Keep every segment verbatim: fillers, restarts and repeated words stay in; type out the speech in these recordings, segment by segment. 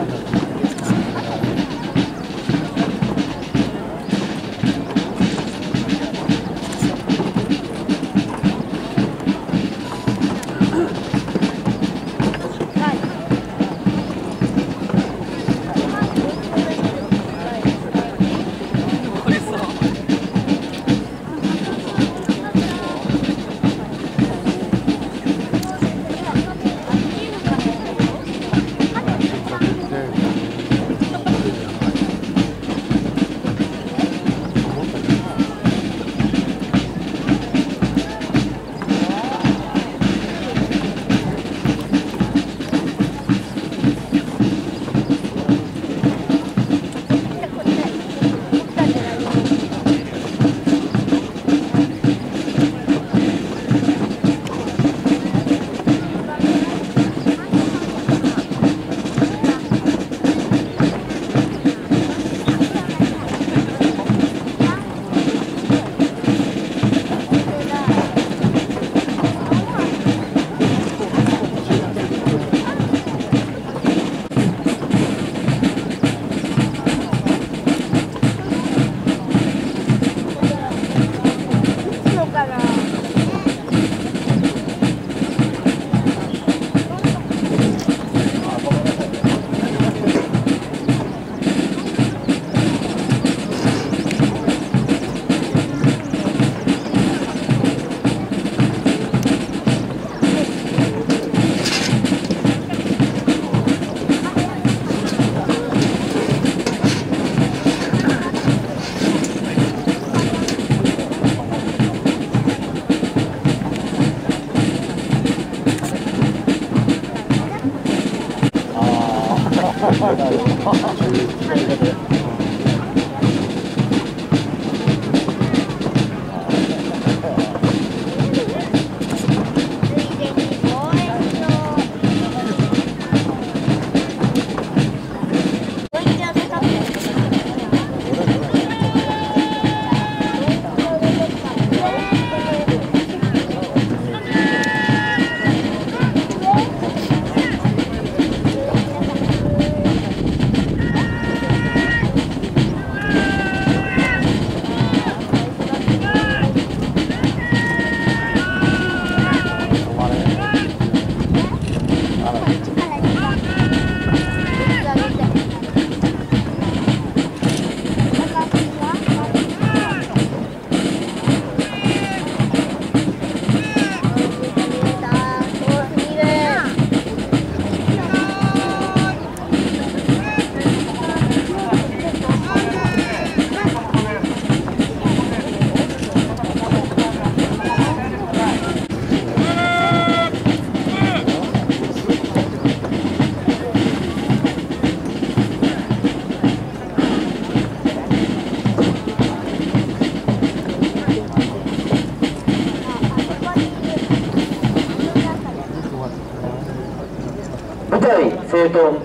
台整頓。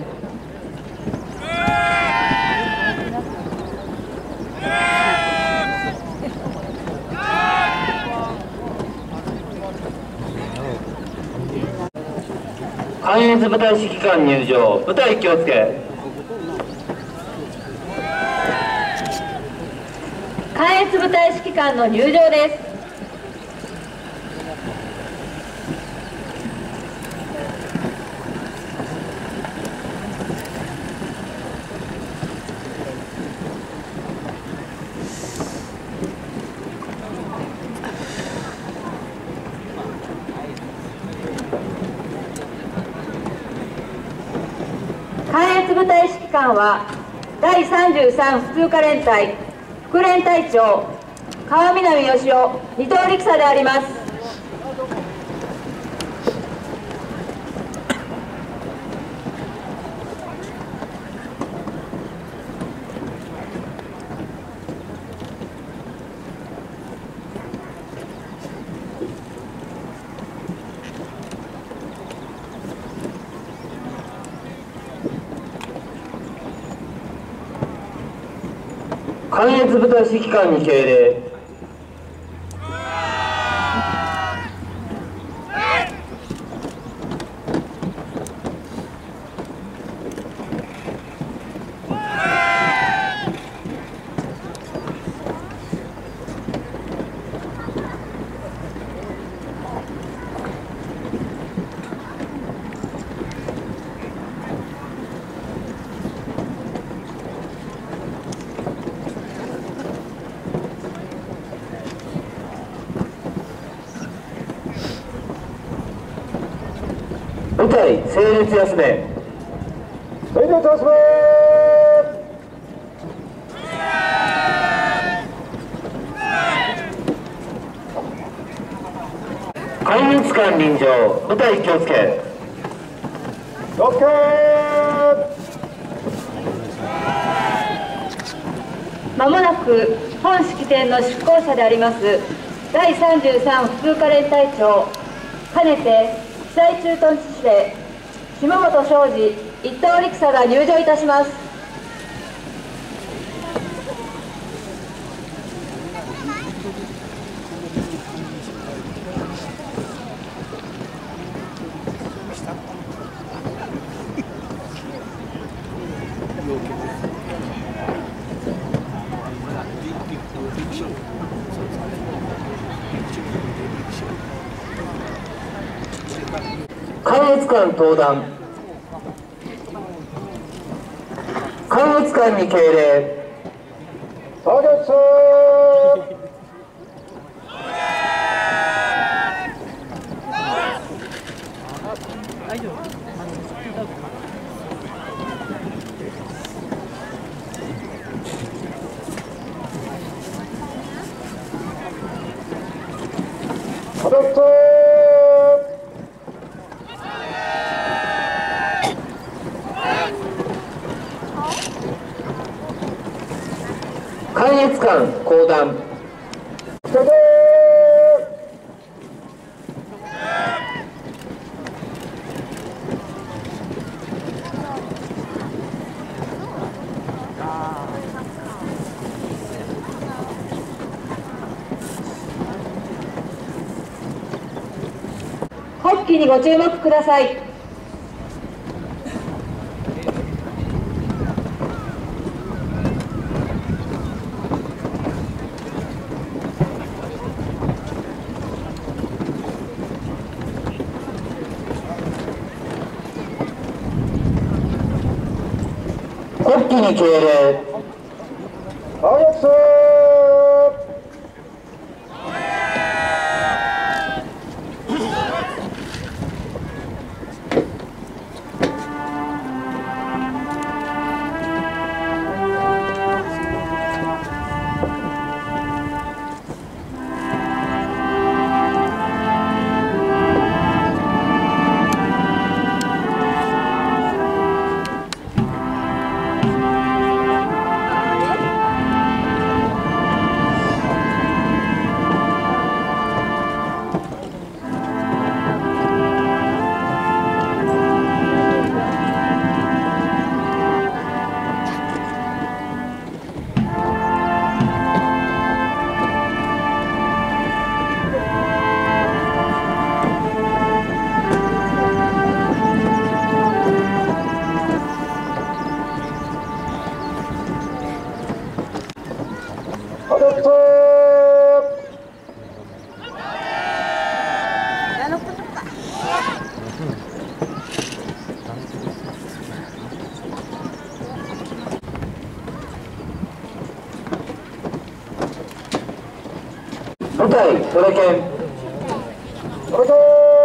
関越部隊指揮官入場。部隊気をつけ。 関越部隊指揮官の入場です。関越部隊指揮官はだいさんじゅうさん普通科連隊副連隊長川南義雄二等陸佐であります。 関越部隊指揮官に敬礼。 隊整列休め。 整列休め。 壊滅感臨場。部隊気をつけ。 気をつけ。 まもなく本式典の出向者でありますだいさんじゅうさん普通科連隊長、かねて被災駐屯地司令下本昌司一等陸佐が入場いたします。 関越間登壇。関越間に敬礼。 左月。左月。 関越間講談。 国旗にご注目ください。 国旗に敬礼。 左月。 部隊それけん。 それけん。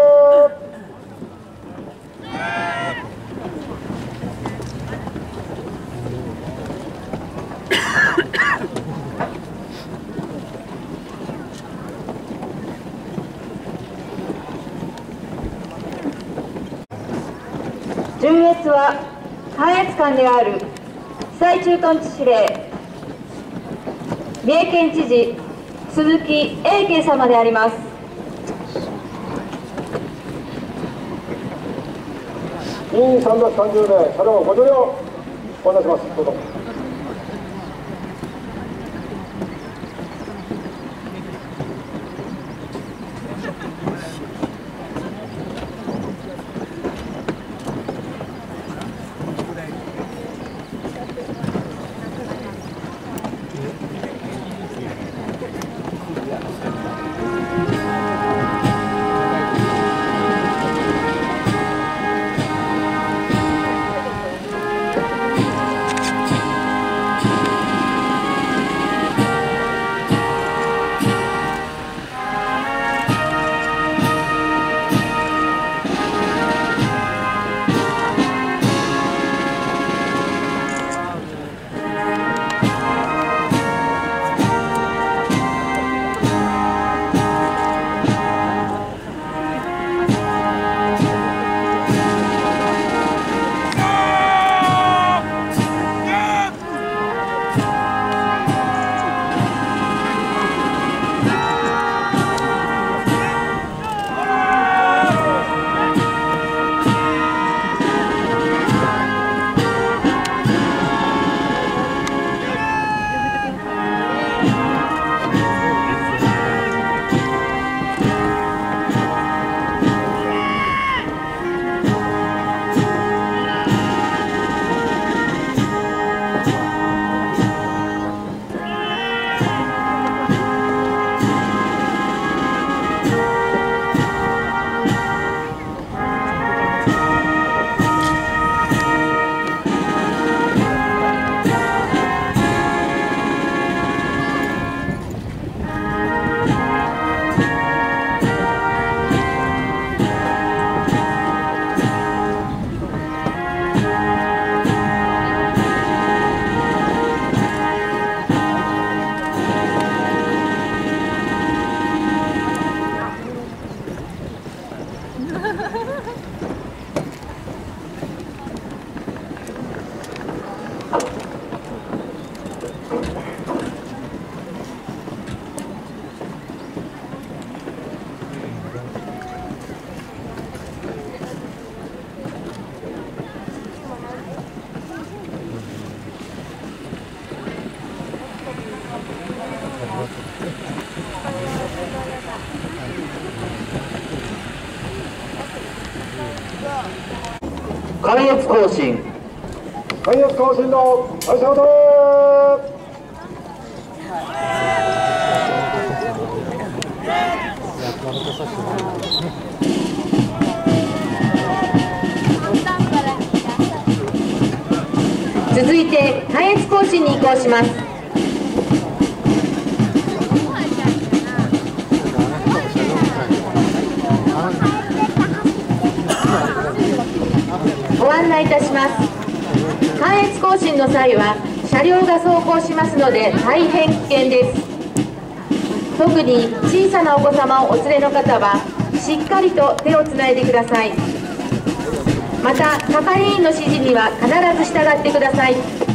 順越は関越間である被災駐屯地司令三重県知事鈴木英慶様であります。 議員さんびゃくさんじゅう名、車両ご乗用お願いします。どうぞ。 関越行進関越行進の最初の続いて関越行進に移行します。ご案内いたします。関越行進の際は車両が走行しますので大変危険です。特に小さなお子様をお連れの方はしっかりと手をつないでください。また係員の指示には必ず従ってください。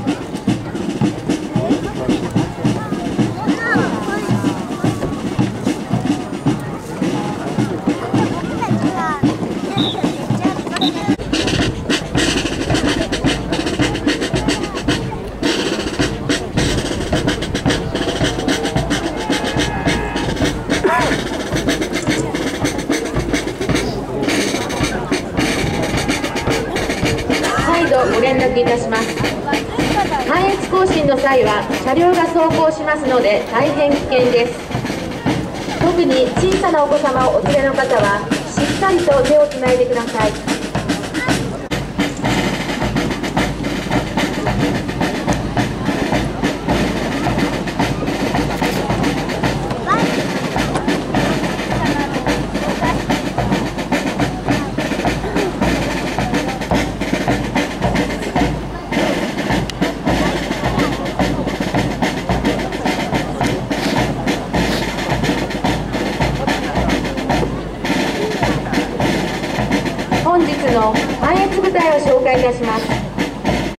再度ご連絡いたします。関越行進の際は車両が走行しますので大変危険です。特に小さなお子様をお連れの方はしっかりと手をつないでください。